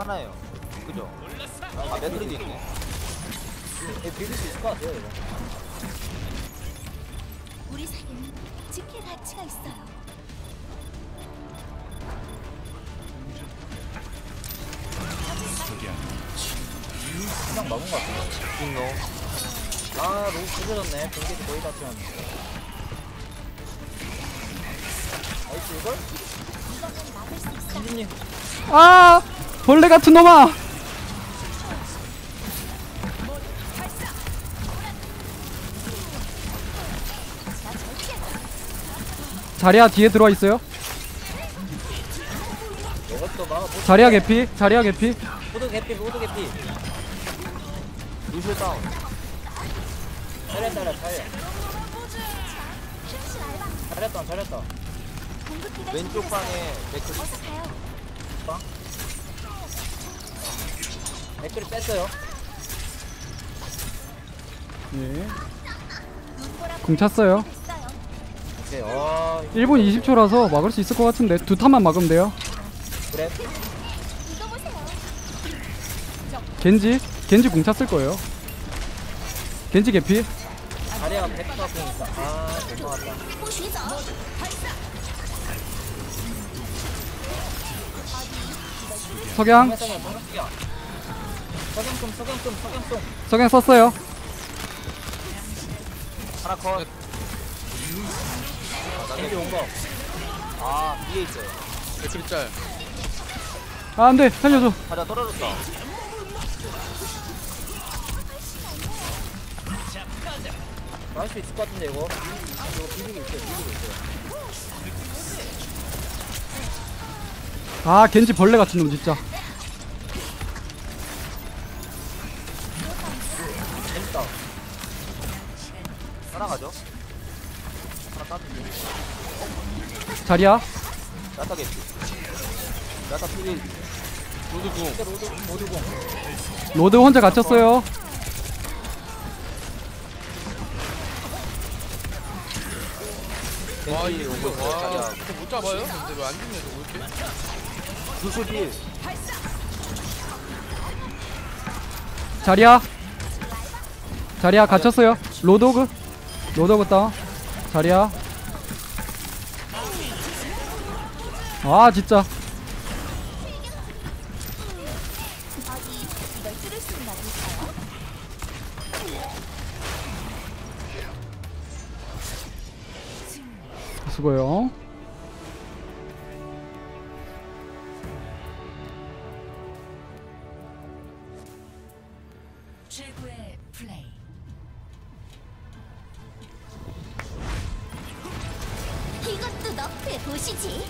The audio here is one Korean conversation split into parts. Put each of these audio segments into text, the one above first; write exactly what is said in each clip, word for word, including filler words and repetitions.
하나예요. 그죠? 아, 매트리도 있네. 예, 비빌 수 있을 것 같아요 이거. 우리 사이에는 지킬 가치가 있어요. 그냥 막은 것 같은데. 빅노. 아 너무 부서졌네. 경기도 거의 다 튀었네. 나이스 이걸? 이거는 막을 수 있어. 신진님 아 벌레 같은 놈아. 자리야 뒤에 들어와 있어요. 이것도 막아. 못- 자리야 개피. 자리야 개피. 모두 개피 모두 개피. 루시오 다운. 잘했다 잘했다 잘했다 잘했다. 공급기가 왼쪽 방에 매트리. 어서 가요. 댓글을 뺐어요. 예. 눈보라 궁 찼어요. 됐어요. 오케이. 아 일 분 이십 초라서 막을 수 있을 것 같은데 두 탄만 막으면 돼요. 그래. 이거 보세요. 겐지. 겐지 궁 찼을 거예요. 겐지 개피. 자리가 백 퍼센트니까. 아 못 막았다. 不许走。 석양. 정면성이야 정면성이야. 석양좀 석양좀 석양좀. 석양 썼어요. 하나 컷. 겐지 온 거. 아, 위에 있어요. 매트리 짤. 아 안돼 살려줘. 가자, 떨어졌다. 할 수 있을 것 같은데 이거. 이거 비비고 있어요 비비고 있어요. 아 겐지 벌레 같은 놈 진짜. 재밌다. 따라가죠. 하나 따뜻해. 자리야. 야타 개피. 야타 필. 로드궁. 로드 모두공. 로드 혼자 갇혔어요. 와 겐지 이게 오고 뭐야? 있어요. 와 자리야. 이렇게 못 잡아요? 근데 왜 안 죽냐 저거 이렇게? 루시오 필. 자리야. 자리야 갇혔어요. 로드오그. 로드오그 다운. 자리야. 아 진짜. 어디 이걸 뚫을 수 있나 볼까요? 수고요. 최고의 플레이. 이것도 너프해 보시지.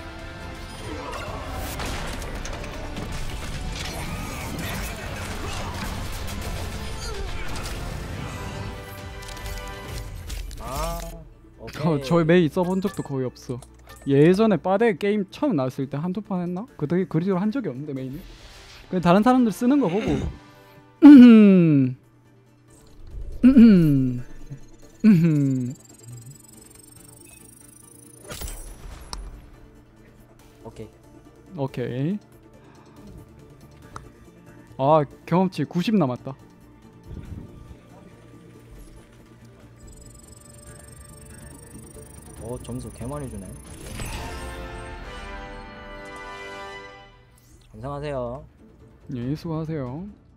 아 오케이. 저, 저 메이 써본 적도 거의 없어. 예전에 빠데 게임 처음 나왔을 때 한두 판 했나? 그때 그 뒤로 한 적이 없는데 메인이. 그냥 다른 사람들 쓰는 거 보고 음흠 음흠 음흠 오케이. 오케이. 아 경험치 구십 남았다. 어 점수 개 많이 주네. 감상하세요. 예 수고하세요.